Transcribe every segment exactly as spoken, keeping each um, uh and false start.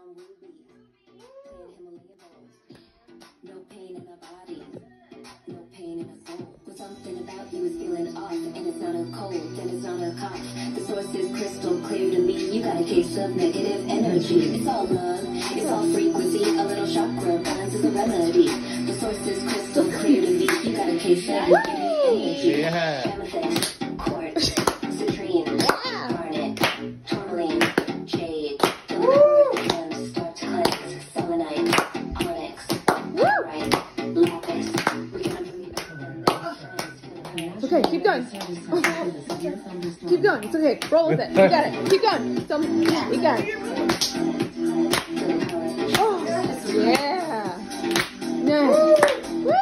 on rubies, playing Himalayan bowls. No pain in the body, no pain in the soul. But something about you is feeling off, and it's not a cold, and it's not a cough. The source is crystal clear to me. You got a case of negative energy. It's all love, it's all frequency. A little chakra balance is a remedy. The source is crystal clear to me. You got a case of negative energy. Yeah. Amethyst, quartz, citrine, garnet, tourmaline, jade. The power of the gems start to cleanse. Selenite, onyx, pyrite, lapis. We can breathe. Okay, keep going. Keep going. It's okay. Roll with it. You got it. Keep going. Some, you got it. Oh, yeah. Nice. Woo.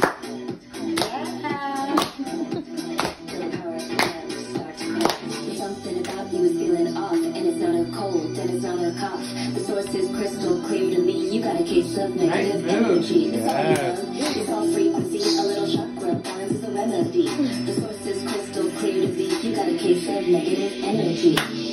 Something about you is feeling off, and it's not a cold, and it's not a cough. The source is crystal clear to me. You got a case of negative energy. It's all love, it's all frequency. A little chakra balance is a remedy. The source is crystal clear to me. You got a case of negative energy.